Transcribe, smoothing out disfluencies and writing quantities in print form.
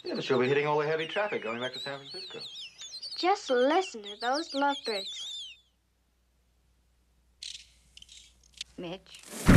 Yeah, but she'll be hitting all the heavy traffic going back to San Francisco. Just listen to those lovebirds. Mitch.